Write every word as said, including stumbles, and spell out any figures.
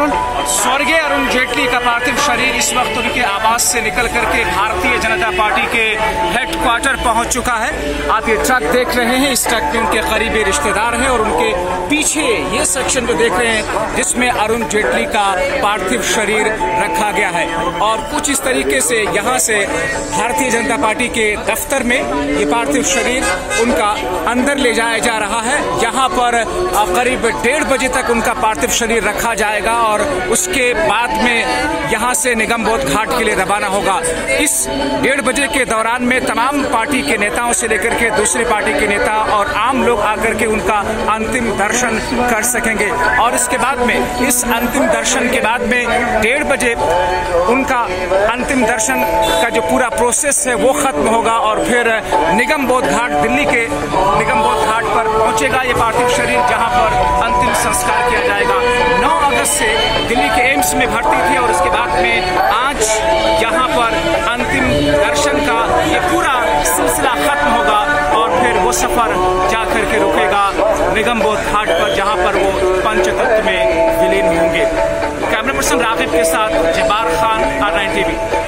Control. स्वर्गीय अरुण जेटली का पार्थिव शरीर इस वक्त उनके आवास से निकल करके भारतीय जनता पार्टी के हेडक्वार्टर पहुंच चुका है। आप ये ट्रक देख रहे हैं, इस ट्रक में उनके करीबी रिश्तेदार हैं और उनके पीछे ये सेक्शन जो देख रहे हैं जिसमें अरुण जेटली का पार्थिव शरीर रखा गया है। और कुछ इस तरीके से यहाँ से भारतीय जनता पार्टी के दफ्तर में ये पार्थिव शरीर उनका अंदर ले जाया जा रहा है, जहाँ पर करीब डेढ़ बजे तक उनका पार्थिव शरीर रखा जाएगा और उसके बाद में यहाँ से निगमबोध घाट के लिए रवाना होगा। इस डेढ़ बजे के दौरान में तमाम पार्टी के नेताओं से लेकर के दूसरी पार्टी के नेता और आम लोग आकर के उनका अंतिम दर्शन कर सकेंगे। और इसके बाद में इस अंतिम दर्शन के बाद में डेढ़ बजे उनका अंतिम दर्शन का जो पूरा प्रोसेस है वो खत्म होगा और फिर निगमबोध घाट, दिल्ली के निगमबोध घाट पर पहुंचेगा ये पार्थिव शरीर, जहां पर अंतिम संस्कार किया जाएगा। नौ अगस्त से दिल्ली के एम्स में भर्ती थी और उसके बाद में आज यहाँ पर अंतिम दर्शन का ये पूरा सिलसिला खत्म होगा और फिर वो सफर जाकर के रुकेगा निगमबोध घाट पर, जहाँ पर वो पंचतत्व में विलीन होंगे। कैमरा पर्सन रागिब के साथ Jabbar Khan, R nine TV.